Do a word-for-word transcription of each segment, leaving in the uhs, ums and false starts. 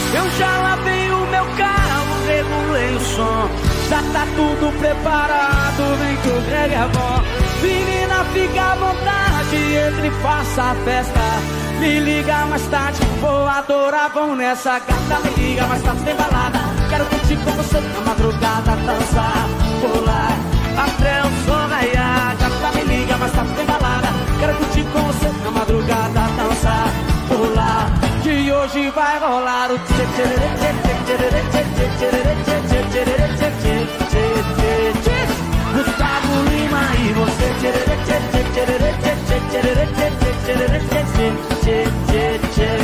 Eu já lavei o meu carro, regulei o som. Já tá tudo preparado, vem que o Greg é bom. Menina, fica à vontade, entre e faça a festa. Me liga mais tarde, vou adorar, vão nessa gata. Me liga mais tarde, tem balada. Quero curtir com você na madrugada, dançar, pular até o sol raiar. Gata, me liga mais tarde, tem balada. Quero curtir com você na madrugada, dançar, pular. Que hoje vai rolar o tchê tchê tchê tchê tchê tchê tchê tchê tchê tchê. Gustavo Lima e você tchê tchê tchê tchê tchê tchê tchê tchê tchê tchê.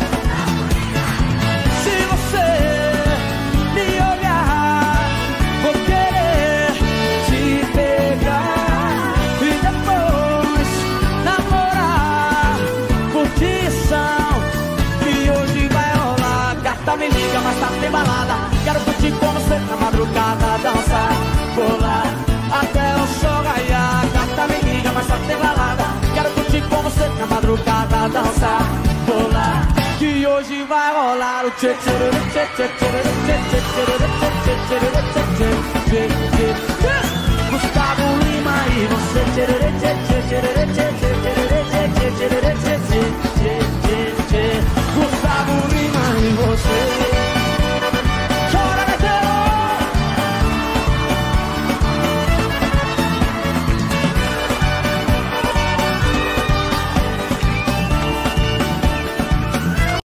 Se você me olhar, vou querer te pegar e depois namorar. Curtição que hoje vai rolar. Gata, me liga, mas tá tem balada. Quero curtir com você na madrugada, dançar, pular até o sol raiar. Gata, me liga, mas tá tem balada. Quero curtir com você na madrugada, dançar, pular. Que hoje vai rolar o tchê tchê tchê tchê tchê tchê tchê tchê tchê tchê tchê tchê tchê tchê.